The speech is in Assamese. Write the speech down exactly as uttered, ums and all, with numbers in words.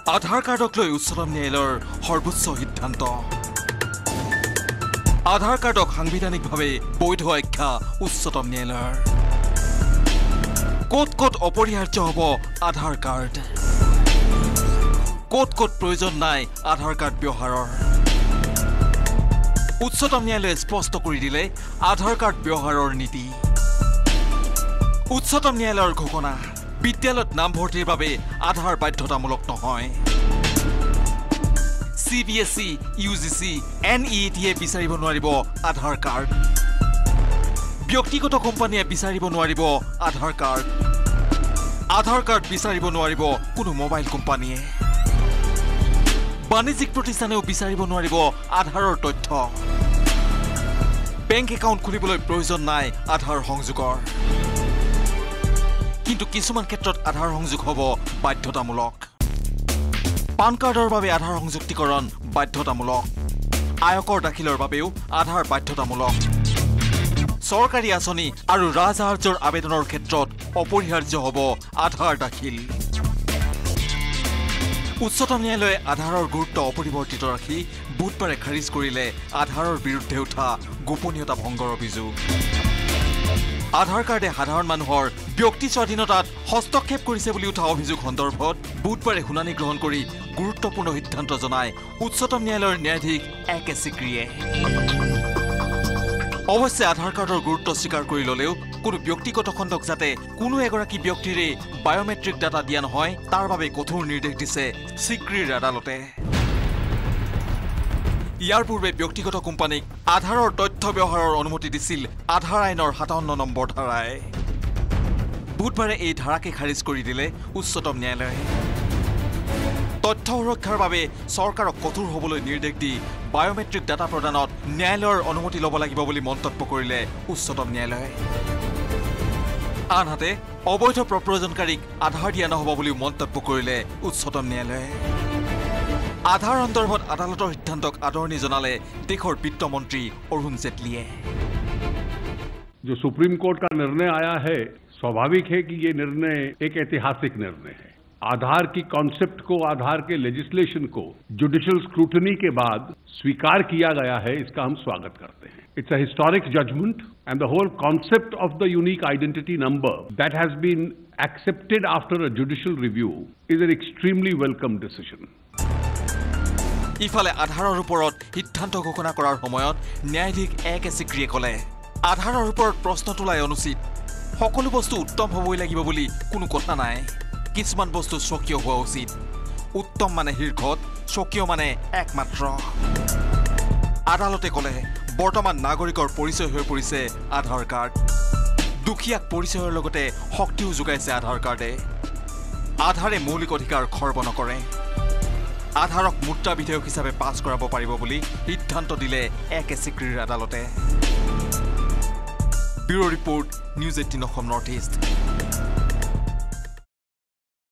আধাৰ কাৰ্ডক লৈ উচ্চতম ন্যায়ালয়ৰ সৰ্বোচ্চ সিদ্ধান্ত আধাৰ কাৰ্ডক সাংবিধানিকভাৱে বৈধ আখ্যা উচ্চতম ন্যায়ালয়ৰ ক'ত ক'ত অপৰিহাৰ্য হ'ব আধাৰ কাৰ্ড ক'ত ক'ত প্ৰয়োজন নাই আধাৰ কাৰ্ড ব্যৱহাৰৰ উচ্চতম ন্যায়ালয়ে স্পষ্ট কৰি দিলে আধাৰ কাৰ্ড ব্যৱহাৰৰ নীতি উচ্চতম ন্যায়ালয়ৰ ঘোষণা বিদ্যালয়ত নামভৰ্তিৰ বাবে আধাৰ বাধ্যতামূলক নহয় C B S E U G C N E T এ বিচাৰিব নোৱাৰিব আধাৰ কাৰ্ড ব্যক্তিগত কোম্পানীয়ে বিচাৰিব নোৱাৰিব আধাৰ কাৰ্ড আধাৰ কাৰ্ড বিচাৰিব নোৱাৰিব কোনো মোবাইল কোম্পানীয়ে বাণিজ্যিক প্ৰতিষ্ঠানেও বিচাৰিব নোৱাৰিব আধাৰৰ তথ্য বেংক একাউণ্ট খুলিবলৈ প্ৰয়োজন নাই আধাৰ সংযোগৰ কিন্তু কিছুমান ক্ষেত্ৰত আধাৰ সংযোগ হ'ব বাধ্যতামূলক পান কাৰ্ডৰ বাবে আধাৰ সংযুক্তিকৰণ বাধ্যতামূলক আয়কৰ দাখিলৰ বাবেও আধাৰ বাধ্যতামূলক চৰকাৰী আঁচনি আৰু ৰাজসাহায্যৰ আবেদনৰ ক্ষেত্ৰত অপৰিহাৰ্য হ'ব আধাৰ দাখিল উচ্চতম ন্যায়ালয়ে আধাৰৰ গুৰুত্ব অপৰিৱৰ্তিত ৰাখি বুধবাৰে খাৰিজ কৰিলে আধাৰৰ বিৰুদ্ধে উঠা গোপনীয়তা ভংগৰ অভিযোগ আধাৰ কাৰ্ডে সাধাৰণ মানুহৰ ব্যক্তি স্বাধীনতাত হস্তক্ষেপ কৰিছে বুলি উঠা অভিযোগ সন্দৰ্ভত বুধবাৰে শুনানি গ্ৰহণ কৰি গুৰুত্বপূৰ্ণ সিদ্ধান্ত জনায় উচ্চতম ন্যায়ালয়ৰ ন্যায়াধীশ এ কে চিক্ৰিয়ে অৱশ্যে আধাৰ কাৰ্ডৰ গুৰুত্ব স্বীকাৰ কৰি ল'লেও কোনো ব্যক্তিগত খণ্ডক যাতে কোনো এগৰাকী ব্যক্তিৰে বায়োমেট্ৰিক ডাটা দিয়া নহয় তাৰ বাবে কঠোৰ নিৰ্দেশ দিছে চিক্ৰিৰ আদালতে ইয়াৰ পূৰ্বে ব্যক্তিগত কোম্পানীক আধাৰৰ তথ্য ব্যৱহাৰৰ অনুমতি দিছিল আধাৰ আইনৰ সাতাৱন্ন নম্বৰ ধাৰাই বুধবাৰে এই ধাৰাকে খাৰিজ কৰি দিলে উচ্চতম ন্যায়ালয়ে তথ্য সুৰক্ষাৰ বাবে চৰকাৰক কঠোৰ হ'বলৈ নিৰ্দেশ দি বায়োমেট্ৰিক ডাটা প্ৰদানত ন্যায়ালয়ৰ অনুমতি ল'ব লাগিব বুলি মন্তব্য কৰিলে উচ্চতম ন্যায়ালয়ে আনহাতে অবৈধ প্ৰব্ৰজনকাৰীক আধাৰ দিয়া নহ'ব বুলিও মন্তব্য কৰিলে উচ্চতম ন্যায়ালয়ে আধাৰ সন্দৰ্ভত আদালতৰ সিদ্ধান্তক আদৰণি জনালে দেশৰ বিত্তমন্ত্ৰী অৰুণ জেটলীয়ে जो सुप्रीम कोर्ट का निर्णय आया है स्वाभाविक है कि ये निर्णय एक ऐतिहासिक निर्णय है आधार की कॉन्सेप्ट को आधार के लेजिस्लेशन को जुडिशियल स्क्रूटनी के बाद स्वीकार किया गया है इसका हम स्वागत करते हैं it's a historic judgment and the whole concept of the unique identity number that has been accepted after a judicial review is an extremely welcome decision ইফালে আধাৰৰ ওপৰত সিদ্ধান্ত ঘোষণা কৰাৰ সময়ত ন্যায়াধীশ এ কে চিক্ৰিয়ে ক'লে আধাৰৰ ওপৰত প্ৰশ্ন তোলাই অনুচিত সকলো বস্তু উত্তম হ'বই লাগিব বুলি কোনো কথা নাই কিছুমান বস্তু স্বকীয় হোৱা উচিত উত্তম মানে শীৰ্ষত স্বকীয় মানে একমাত্ৰ আদালতে ক'লে বৰ্তমান নাগৰিকৰ পৰিচয় হৈ পৰিছে আধাৰ কাৰ্ড দুখীয়াক পৰিচয়ৰ লগতে শক্তিও যোগাইছে আধাৰ কাৰ্ডে আধাৰে মৌলিক অধিকাৰ খৰ্ব নকৰে আধাৰক মুদ্ৰা বিধেয়ক হিচাপে পাছ কৰাব পাৰিব বুলি সিদ্ধান্ত দিলে এ কে চিক্ৰিৰ আদালতে bureau report news eighteen Assam north east